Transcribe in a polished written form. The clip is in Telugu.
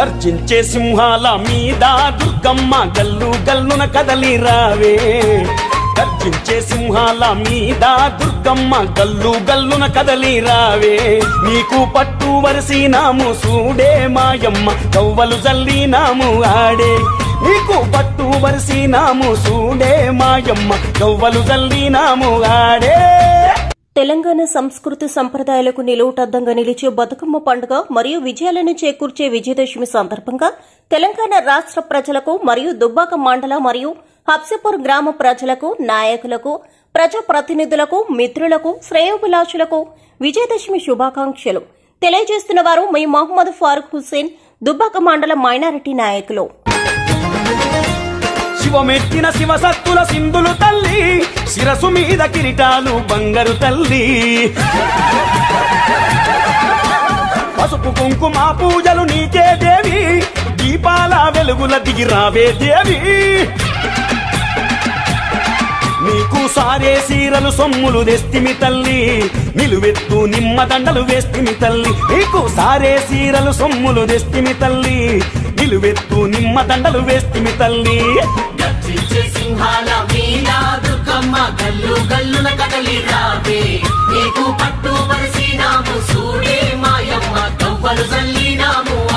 గర్జించే సింహాల మీద దుర్గమ్మ గల్లు గల్లున కదలి రావే గర్జించే సింహాల మీద దుర్గమ్మ గల్లు గల్లున కదలి రావే నీకు పట్టు వరిసినాము సూడే మాయమ్మ గవ్వలు జల్లినాము ఆడే నీకు పట్టు వరిసినాము సూడే మాయమ్మ గవ్వలు జల్లినాము ఆడే తెలంగాణ సంస్కృతి సంప్రదాయాలకు నిలువుటద్దంగా నిలిచే బతుకమ్మ పండుగ మరియు విజయాలను చేకూర్చే విజయదశమి సందర్భంగా తెలంగాణ రాష్ట్ర ప్రజలకు మరియు దుబ్బాక మండల మరియు హబ్సిపూర్ గ్రామ ప్రజలకు నాయకులకు ప్రజాప్రతినిధులకు మిత్రులకు శ్రేయోభిలాషులకు విజయదశమి శుభాకాంక్షలు తెలియజేస్తున్న వారు మీ మహమ్మద్ ఫారూక్ హుస్సేన్ దుబ్బాక మండల మైనారిటీ నాయకులు. శివమెట్టిన శివసత్తుల సింధులు తల్లి శిరసు మీద కిరీటాలు బంగారు తల్లి పసుపు కుంకుమ పూజలు నీకే దేవి దీపాల వెలుగుల దిగిరావే దేవి నీకు సారే సీరలు సొమ్ములు తెస్తిమి తల్లి నిలువెత్తు నిమ్మ దండలు వేస్తిమి తల్లి నీకు సారే సీరలు సొమ్ములు తెస్తిమి తల్లి నిలువెత్తు నిమ్మ దండలు వేస్తిమి తల్లి గర్జించే సింహాల మీద దుర్గమ్మ గల్లు గల్లున కదలి రావే నీకు పట్టు వరిసినాము సూడే మాయమ్మ గవ్వలు జల్లినాము